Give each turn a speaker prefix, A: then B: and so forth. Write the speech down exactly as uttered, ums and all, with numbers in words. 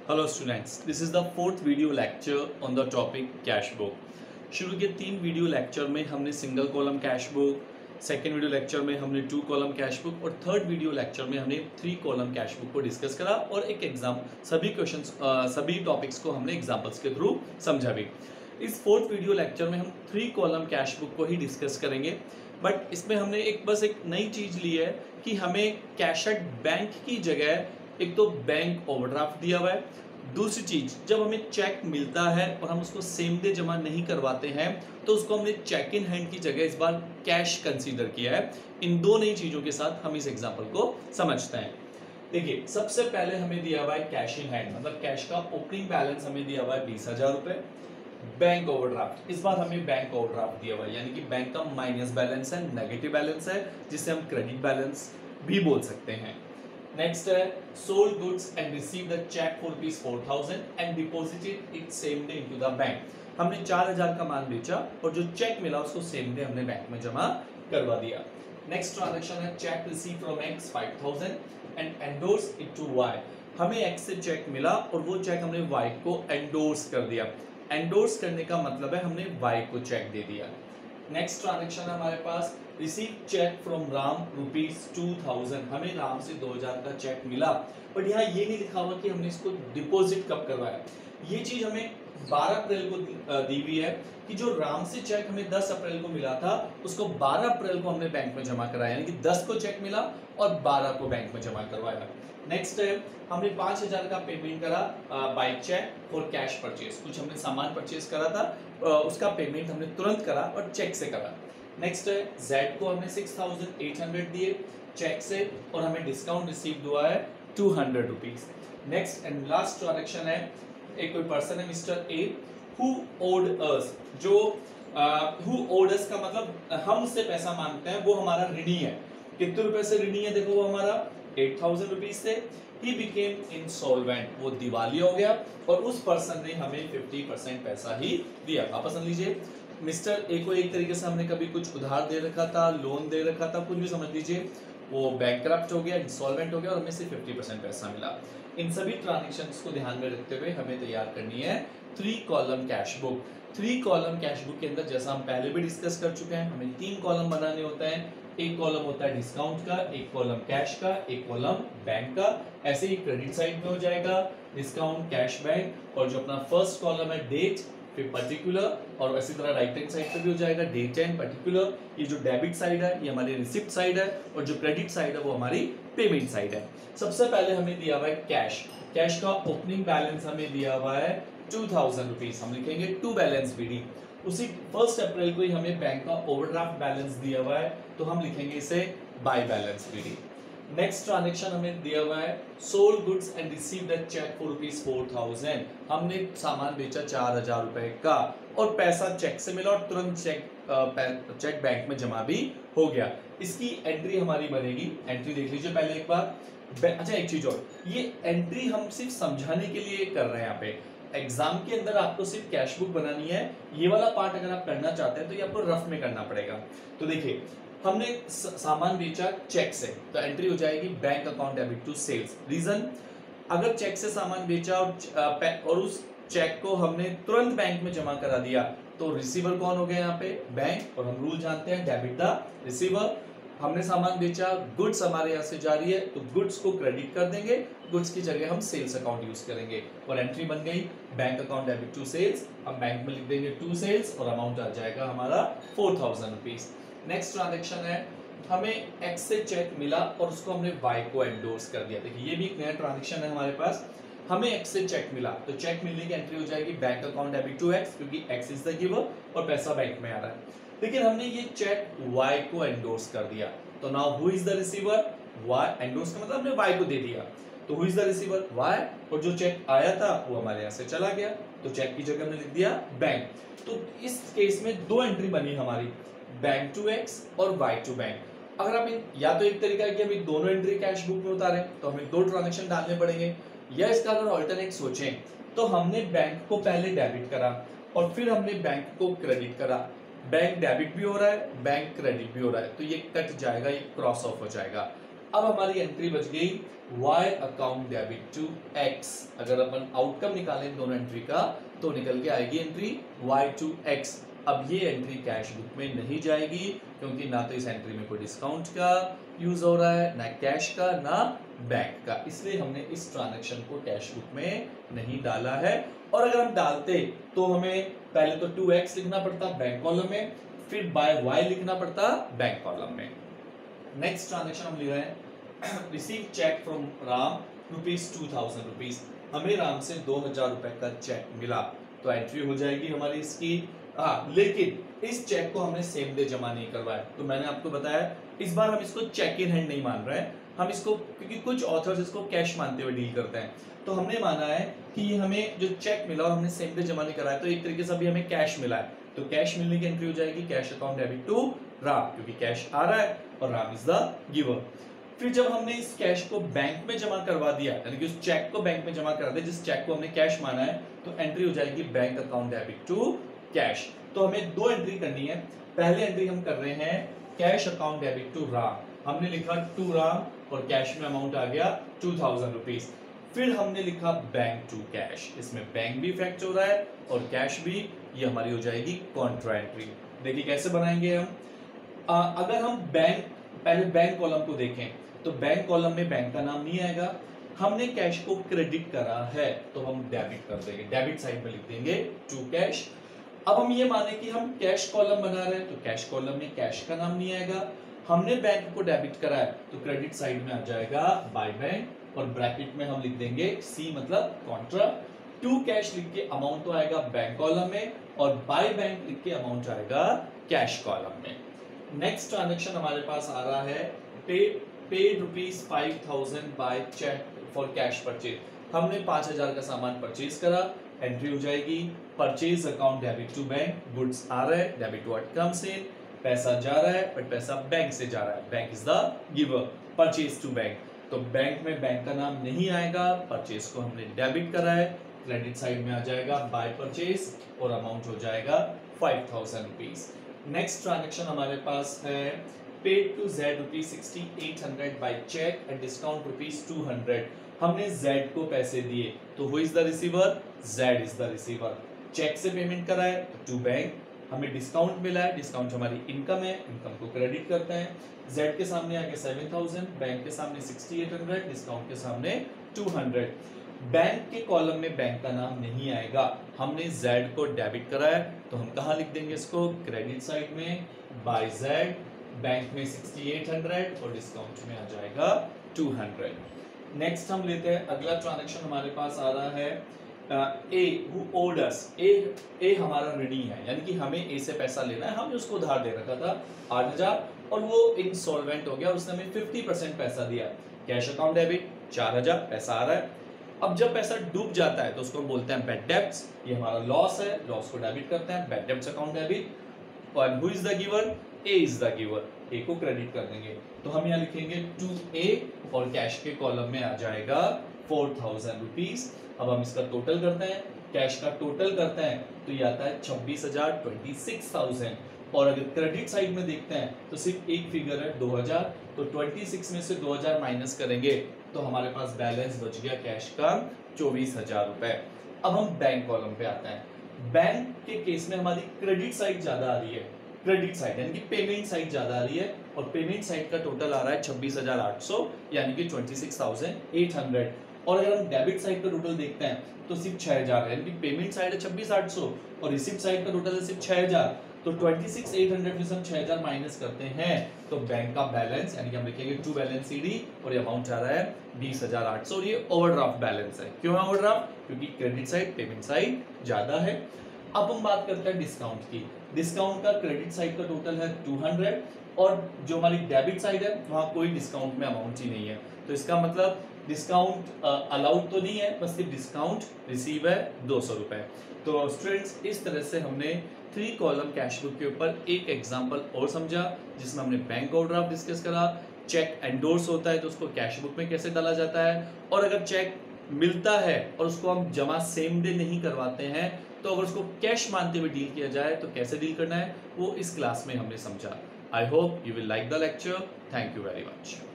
A: Hello students, this is the fourth video lecture on the topic cash book. शुरू के तीन video lecture में हमने single column cash book, second video lecture में हमने two column cash book और third video lecture में हमने थ्री कॉलम कैश बुक को डिस्कस करा और एक एग्जाम सभी क्वेश्चंस सभी टॉपिक्स को हमने एग्जाम्पल्स के थ्रू समझा भी। इस फोर्थ वीडियो लेक्चर में हम थ्री कॉलम कैश बुक को ही डिस्कस करेंगे, बट इसमें हमने एक बस एक नई चीज़ ली है कि हमें कैश एट बैंक की जगह एक तो बैंक ओवरड्राफ्ट दिया हुआ है, दूसरी चीज जब हमें चेक मिलता है और हम उसको सेम डे जमा नहीं करवाते हैं तो उसको हमने चेक इन हैंड की जगह इस बार कैश कंसीडर किया है। इन दो नई चीजों के साथ हम इस एग्जांपल को समझते हैं। देखिए, सबसे पहले हमें दिया हुआ है कैश इन हैंड, मतलब कैश का ओपनिंग बैलेंस हमें दिया हुआ है बीस हजार रुपए। बैंक ओवरड्राफ्ट, इस बार हमें बैंक ओवरड्राफ्ट दिया हुआ है, यानी कि बैंक का माइनस बैलेंस है, नेगेटिव बैलेंस है, जिसे हम क्रेडिट बैलेंस भी बोल सकते हैं। नेक्स्ट है sold goods and receive the cheque for rupees four thousand and deposited it same day into the bank. हमने चार हजार का माल बेचा और जो चेक मिला उसको सेम डे हमने बैंक में जमा करवा दिया। नेक्स्ट ट्रांजैक्शन है cheque receive from X five thousand and endorse it to Y. हमें एक्स से चेक मिला और वो चेक हमने वाई को एंडोर्स कर दिया। एंडोर्स करने का मतलब है हमने वाई को चेक दे दिया। नेक्स्ट ट्रांजैक्शन है हमारे पास receive cheque from Ram rupees two thousand. हमें राम से दो हजार का चेक मिला, बट यहाँ ये नहीं लिखा हुआ कि हमने इसको डिपॉजिट कब करवाया। ये चीज हमें बारह अप्रैल को दी हुई है कि जो राम से चेक हमें दस अप्रैल को मिला था उसको बारह अप्रैल को हमने बैंक में जमा कराया, यानी कि दस को चेक मिला और बारह को बैंक में जमा करवाया। नेक्स्ट है हमने पांच हजार का पेमेंट करा बाय चेक और कैश परचेज। कुछ हमने सामान परचेज करा था, आ, उसका पेमेंट हमने तुरंत करा और चेक से करा। नेक्स्ट है जेड को हमने सिक्स थाउजेंड एट हंड्रेड दिए चेक से और हमें डिस्काउंट रिसीव हुआ है two hundred rupees. Next and last transaction है एक कोई पर्सन है mister A who owed us. जो हु ओड अस का मतलब हम उससे पैसा मांगते हैं, वो हमारा ऋणी है। कितने रुपए से ऋणी है? देखो वो हमारा एट थाउजेंड रुपीज से। ही बिकेम इंसॉल्वेंट, वो दिवालिया हो गया और उस पर्सन ने हमें फिफ्टी परसेंट पैसा ही दिया। वापस समझ लीजिए, मिस्टर ए को एक तरीके से हमने कभी कुछ उधार दे रखा था, लोन दे रखा था, कुछ भी समझ लीजिए, वो बैंकरप्ट हो गया, इंसॉल्वेंट हो गया और हमें सिर्फ फिफ्टी परसेंट पैसा मिला। इन सभी ट्रांजैक्शंस को ध्यान में रखते हुए हमें तैयार करनी है three column cash book. Three column cash book के अंदर जैसा हम पहले भी डिस्कस कर चुके हैं, हमें तीन कॉलम बनाने होते हैं। एक कॉलम होता है डिस्काउंट का, एक कॉलम कैश का, एक कॉलम बैंक का। ऐसे ही क्रेडिट साइड में हो जाएगा डिस्काउंट, कैश, बैंक, और जो अपना फर्स्ट कॉलम है डेट, फिर पर्टिकुलर, और इसी तरह राइट हैंड साइड पे भी हो जाएगा डेट एंड पर्टिकुलर। ये जो डेबिट साइड है ये हमारी रिसिप्ट साइड है और जो क्रेडिट साइड है वो हमारी पेमेंट साइड है। सबसे पहले हमें दिया हुआ है कैश। कैश का ओपनिंग बैलेंस हमें दिया हुआ है टू थाउजेंड रुपीज। हम लिखेंगे to balance B. D first April को ही हमें बैंक का ओवरड्राफ्ट बैलेंस दिया हुआ है तो हम लिखेंगे इसे by balance BD. Next transaction हमें दिया हुआ है sold goods and receive the cheque for rupees four thousand. हमने सामान बेचा चार हजार रुपए का और पैसा चेक से मिला और तुरंत चेक चेक बैंक में जमा भी हो गया। इसकी एंट्री हमारी बनेगी, एंट्री देख लीजिए पहले एक बार। अच्छा, एक चीज और, ये एंट्री हम सिर्फ समझाने के लिए कर रहे हैं। यहाँ पे एग्जाम के अंदर आपको सिर्फ कैश बुक बनानी है। ये वाला पार्ट अगर आप करना चाहते हैं तो ये आपको रफ में करना पड़ेगा। तो देखिए, हमने सामान बेचा चेक से तो एंट्री हो जाएगी bank account debit to sales. Reason, अगर चेक से सामान बेचा और, और उस चेक को हमने तुरंत बैंक में जमा करा दिया तो रिसीवर कौन हो गया यहाँ पे? बैंक। और हम रूल जानते हैं डेबिट द रिसीवर। हमने सामान बेचा, गुड्स हमारे यहाँ से जा रही है तो गुड्स को क्रेडिट कर देंगे, गुड्स की जगह हम सेल्स अकाउंट यूज करेंगे और एंट्री बन गई bank account debit to sales. हम बैंक में लिख देंगे टू सेल्स और अमाउंट आ जाएगा हमारा four thousand rupees. Next transaction है हमें एक्स से चेक मिला और उसको हमने वाई को एंडोर्स कर दिया। देखिए, ये भी एक नया ट्रांजैक्शन है हमारे पास। हमें एक्स से चेक मिला तो चेक मिलने की एंट्री हो जाएगी bank account debit to X, क्योंकि एक्स इज द गिवर और पैसा बैंक में आ रहा है। लेकिन हमने ये चेक वाई को एंडोर्स कर दिया तो now who is the receiver? Y. Endorse का मतलब हमने वाई को दे दिया तो who is the receiver? Y. और जो चेक आया था वो हमारे यहाँ से चला गया तो चेक की जगह हमने लिख दिया बैंक। तो इस केस में दो एंट्री बनी हमारी, बैंक टू एक्स और वाई टू बैंक। अगर हम या तो एक तरीका है कि हम दोनों एंट्री कैश बुक में उतारें तो हमें दो ट्रांजैक्शन डालने पड़ेंगे, या इसका अगर ऑल्टरनेट सोचें तो हमने बैंक को पहले डेबिट करा और फिर हमने बैंक को क्रेडिट करा। बैंक डेबिट भी हो रहा है, बैंक क्रेडिट भी हो रहा है तो ये कट जाएगा, ये क्रॉस ऑफ हो जाएगा। अब हमारी एंट्री बच गई y account debit to x। अगर अपन आउटकम निकालें दोनों एंट्री का तो निकल के आएगी एंट्री y टू x। अब ये एंट्री कैश बुक में नहीं जाएगी क्योंकि ना तो इस एंट्री में कोई डिस्काउंट का यूज हो रहा है, ना कैश का, ना बैंक का, इसलिए हमने इस ट्रांजैक्शन को कैश बुक में नहीं डाला है। और अगर हम डालते तो हमें पहले तो टू एक्स लिखना पड़ता बैंक कॉलम में, फिर बाय y लिखना पड़ता बैंक कॉलम में। नेक्स्ट ट्रांजैक्शन हम ले रहे हैं, receive cheque from Ram rupees two thousand rupees. हमें राम से दो हजार रुपए का चेक मिला तो एंट्री हो जाएगी हमारी इसकी। हाँ, लेकिन इस चेक को हमने सेम डे जमा नहीं करवाया, तो मैंने आपको बताया इस बार हम इसको चेक इन हैंड नहीं मान रहे हैं, हम इसको, क्योंकि कुछ ऑथर्स इसको कैश मानते हुए डील करते हैं, तो हमने माना है कि ये हमें जो चेक मिला और हमने सेम डे जमा नहीं कराया तो एक तरीके से अभी हमें कैश मिला है, तो कैश मिलने की एंट्री हो जाएगी cash account debit to Ram, क्योंकि कैश आ रहा है और राम इज द गिवर। फिर जब हमने इस कैश को बैंक में जमा करवा दिया, यानी कि उस चेक को बैंक में जमा करा दिया जिस चेक को हमने कैश माना है, तो एंट्री हो जाएगी bank account debit to cash. तो हमें दो एंट्री करनी है। पहले एंट्री हम कर रहे हैं cash account debit to Ram, हमने लिखा टू राम और कैश में अमाउंट आ गया टू थाउजेंड रुपीज। फिर हमने लिखा बैंक टू कैश, इसमें बैंक भी इफेक्ट हो रहा है और कैश भी, ये हमारी हो जाएगी कॉन्ट्रा एंट्री। देखिए कैसे बनाएंगे हम। आ, अगर हम बैंक, पहले बैंक कॉलम को देखें तो बैंक कॉलम में बैंक का नाम नहीं आएगा, हमने कैश को क्रेडिट करा है तो हम डेबिट कर देंगे, डेबिट साइड में लिख देंगे टू कैश। अब हम ये माने कि हम कैश कॉलम बना रहे हैं तो कैश कॉलम में कैश का नाम नहीं आएगा, हमने बैंक को डेबिट करा है तो क्रेडिट साइड में आ जाएगा बाय बैंक और ब्रैकेट में हम लिख देंगे सी मतलब कॉन्ट्रा। टू कैश लिख के अमाउंट तो आएगा बैंक कॉलम में और बाय बैंक लिख के अमाउंट आएगा कैश कॉलम में। नेक्स्ट ट्रांजैक्शन हमारे पास आ रहा है pay paid rupees five thousand by cheque for cash purchase. हमने पांच हजार का सामान परचेज करा, एंट्री हो जाएगी purchase account debit to bank, goods आ रहा है डेबिट व्हाट कम्स इन, पैसा जा रहा है बट पैसा बैंक से जा रहा है, bank is the giver, purchase to bank, तो बैंक में बैंक का नाम नहीं आएगा, परचेज को हमने डेबिट करा है, क्रेडिट साइड में आ जाएगा बाय परचेज और अमाउंट हो जाएगा five thousand rupees. Next transaction हमारे पास है paid to Z rupees sixty eight hundred by cheque and discount rupees two hundred. हमने जेड को पैसे दिए तो who is the receiver, Z is the receiver. Cheque से पेमेंट करा है टू बैंक, हमें डिस्काउंट मिला है, डिस्काउंट हमारी इनकम है, इनकम को क्रेडिट करते हैं। जेड के सामने आ गया सेवन थाउजेंड, बैंक के सामने सिक्सटी एट हंड्रेड, डिस्काउंट के सामने टू हंड्रेड। बैंक के कॉलम में बैंक का नाम नहीं आएगा, हमने जेड को डेबिट करा है तो हम कहाँ लिख देंगे इसको, क्रेडिट साइड में बाय जेड, बैंक में सिक्सटी एट हंड्रेड और डिस्काउंट में आ जाएगा टू हंड्रेड। नेक्स्ट हम लेते हैं अगला ट्रांजैक्शन हमारे पास आ रहा है ए हु ओड अस। ए ए हमारा ऋणी है, यानी कि हमें ए से पैसा लेना है, हमने उसको उधार दे रखा था आठ हजार और वो इंसॉल्वेंट हो गया, उसने हमें फिफ्टी परसेंट पैसा दिया। कैश अकाउंट डेबिट चार हजार पैसा आ रहा है। अब जब पैसा डूब जाता है तो उसको हम बोलते हैं बैड डेब्ट्स, ये हमारा लॉस है, लॉस को डेबिट करते हैं, बैड डेब्ट्स अकाउंट डेबिट। और who is the giver, A is the giver, A को क्रेडिट कर देंगे तो हम यहाँ लिखेंगे टू ए और कैश के कॉलम में आ जाएगा फोर थाउजेंड रुपीज। अब हम इसका टोटल करते हैं, कैश का टोटल करते हैं तो ये आता है छब्बीस हजार ट्वेंटी सिक्स थाउजेंड और अगर क्रेडिट साइड में देखते हैं तो सिर्फ एक फिगर है दो हजार, तो छब्बीस में से दो हजार माइनस करेंगे तो हमारे पास बैलेंस बच गया कैश का चौबीस हजार रुपए। अब हम बैंक कॉलम पे आते हैं। बैंक के केस में हमारी क्रेडिट साइड ज्यादा आ रही है, क्रेडिट साइड यानी कि पेमेंट साइड ज्यादा आ रही है और पेमेंट साइड का टोटल आ रहा है छब्बीस हजार आठ सौ यानी कि twenty six thousand eight hundred. और अगर हम डेबिट साइड का टोटल देखते हैं तो सिर्फ छह हजार है, यानी कि पेमेंट साइड है छब्बीस हजार आठ सौ और रिसिप्ट साइड का टोटल है सिर्फ छह हजार, तो twenty six thousand eight hundred में से हम छह हजार माइनस करते हैं तो बैंक का बैलेंस यानी कि हम लिखेंगे टू बैलेंस सीडी और ये अमाउंट आ रहा है बीस हजार आठ सौ और ये ओवरड्राफ्ट बैलेंस है। क्यों है ओवरड्राफ्ट, क्योंकि क्रेडिट साइड पेमेंट साइड ज्यादा है। अब हम बात करते हैं डिस्काउंट की। डिस्काउंट का क्रेडिट साइड का टोटल है टू हंड्रेड और जो हमारी डेबिट साइड है वहां कोई डिस्काउंट में अमाउंट ही नहीं है, तो इसका मतलब डिस्काउंट अलाउड तो नहीं है, बस सिर्फ डिस्काउंट रिसीव है दो सौ रुपए। तो स्टूडेंट्स इस तरह से हमने थ्री कॉलम कैश बुक के ऊपर एक एग्जांपल और समझा जिसमें हमने बैंक ओवरड्राफ्ट डिस्कस करा, चेक एंडोर्स होता है तो उसको कैश बुक में कैसे डाला जाता है, और अगर चेक मिलता है और उसको हम जमा सेम डे नहीं करवाते हैं तो अगर उसको कैश मानते हुए डील किया जाए तो कैसे डील करना है वो इस क्लास में हमने समझा। I hope you will like the lecture. Thank you very much.